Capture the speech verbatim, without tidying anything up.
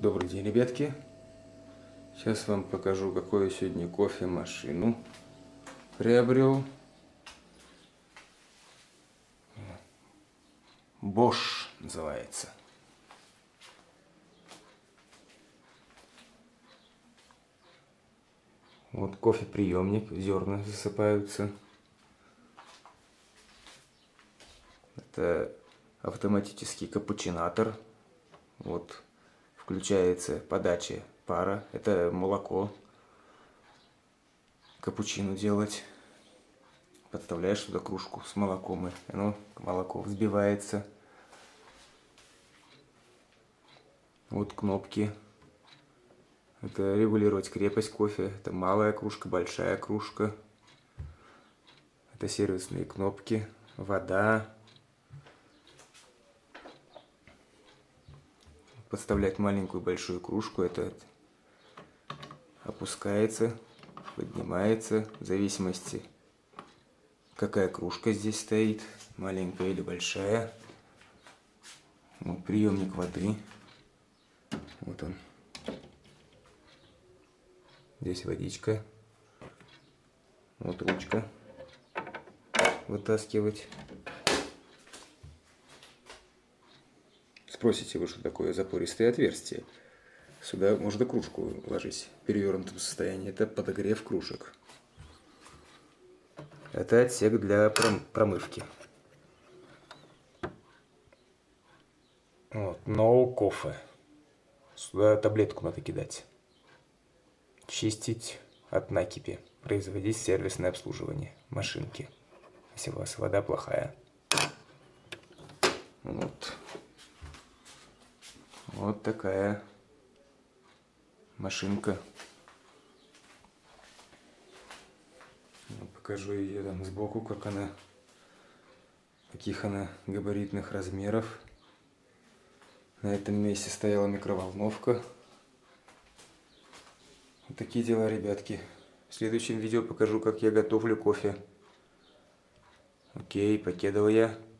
Добрый день, ребятки! Сейчас вам покажу, какую сегодня кофемашину приобрел. Bosch называется. Вот кофеприемник, зерна засыпаются. Это автоматический капучинатор. Вот включается подача пара. Это молоко. Капучино делать. Подставляешь туда кружку с молоком, и оно, молоко взбивается. Вот кнопки. Это регулировать крепость кофе. Это малая кружка, большая кружка. Это сервисные кнопки. Вода. Подставлять маленькую большую кружку. Это опускается, поднимается. В зависимости, какая кружка здесь стоит. Маленькая или большая. Вот приемник воды. Вот он. Здесь водичка. Вот ручка. Вытаскивать. Спросите вы, что такое запористые отверстия. Сюда можно кружку ложить в перевернутом состоянии. Это подогрев кружек. Это отсек для промывки. Вот, no coffee. Сюда таблетку надо кидать. Чистить от накипи. Производить сервисное обслуживание машинки. Если у вас вода плохая. Вот. Вот такая машинка. Покажу ее там сбоку, как она, каких она габаритных размеров. На этом месте стояла микроволновка. Вот такие дела, ребятки. В следующем видео покажу, как я готовлю кофе. Окей, покедал я.